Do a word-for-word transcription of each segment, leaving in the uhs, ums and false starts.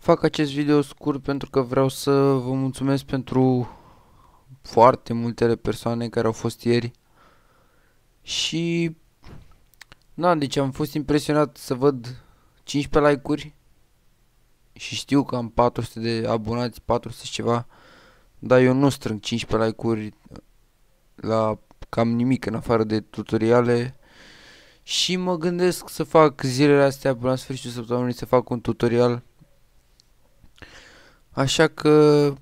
Fac acest video scurt pentru că vreau să vă mulțumesc pentru foarte multele persoane care au fost ieri. Și, na, deci am fost impresionat să văd cincisprezece like-uri și știu că am patru sute de abonați, patru sute și ceva, dar eu nu strâng cincisprezece like-uri la cam nimic în afară de tutoriale. Și mă gândesc să fac zilele astea până la sfârșitul săptămânii să fac un tutorial. Așa că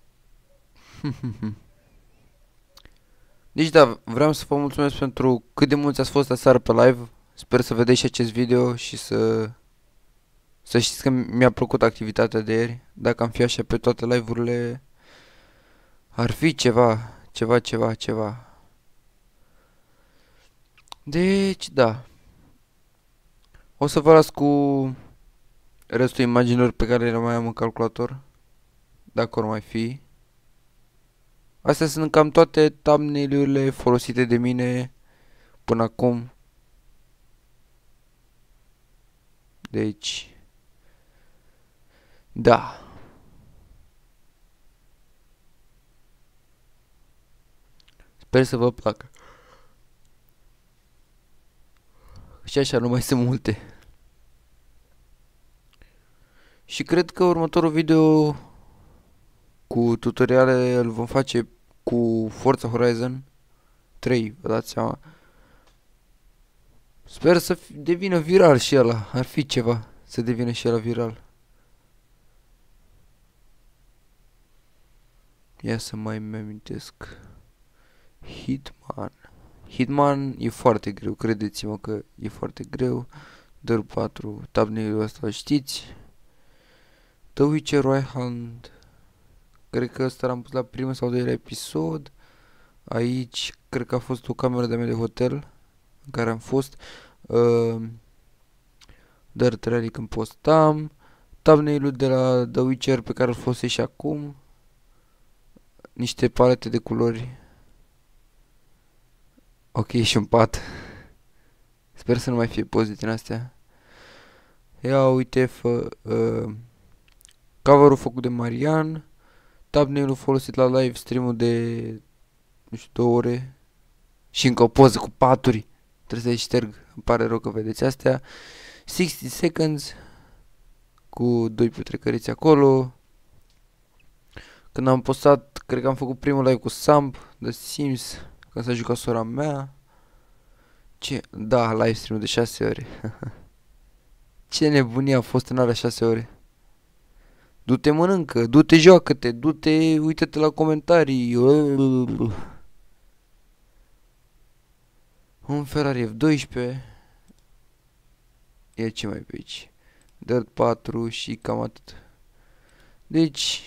deci da, vreau să vă mulțumesc pentru cât de mulți ați fost aseară pe live. Sper să vedeți și acest video și să să știți că mi-a plăcut activitatea de ieri. Dacă am fi așa pe toate live-urile, ar fi ceva, ceva, ceva, ceva. Deci, da. O să vă las cu restul imaginilor pe care le mai am în calculator, dacă or mai fi. Astea sunt cam toate thumbnail-urile folosite de mine până acum. Deci, da. Sper să vă placă. Și așa nu mai sunt multe. Și cred că următorul video cu tutoriale îl vom face cu Forza Horizon trei, vă dați seama. Sper să devină viral și ăla, ar fi ceva să devină și ăla viral. Ia să mai îmi amintesc. Hitman. Hitman e foarte greu, credeți-mă că e foarte greu. Dor patru, thumbnail-ul ăsta știți. The Witcher Wild Hunt. Cred că ăsta l-am pus la primul sau doilea episod. Aici cred că a fost o cameră de-a mea de hotel în care am fost. uh, Dirt Rally când postam. Thumbnail-ul de la The Witcher pe care îl folosesc și acum. Niște palete de culori. Ok, și un pat. Sper să nu mai fie poze din astea. Ia uite, fă, uh, cover-ul făcut de Marian. Thumbnail-ul folosit la live stream-ul de, nu știu, două ore. Și încă o poză cu paturi. Trebuie să-i șterg, îmi pare rău că vedeți astea. șaizeci seconds cu doi petrecăriți acolo. Când am postat, cred că am făcut primul live cu Samp The Sims, când s-a jucat sora mea. Ce? Da, live stream de șase ore. Ce nebunie a fost în alea șase ore. Du-te mănâncă, du-te joacă-te, du-te, uită-te la comentarii. Un Ferrari F doisprezece. E ce mai pe aici? Dirt patru și cam atât. Deci,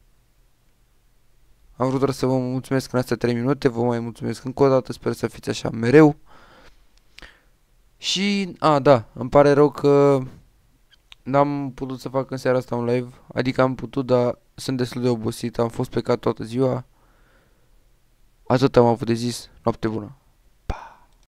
am vrut doar să vă mulțumesc în astea trei minute. Vă mai mulțumesc încă o dată. Sper să fiți așa mereu. Și, a, da, îmi pare rău că n-am putut să fac în seara asta un live. Adică am putut, dar sunt destul de obosit. Am fost plecat toată ziua. Atât am avut de zis. Noapte bună.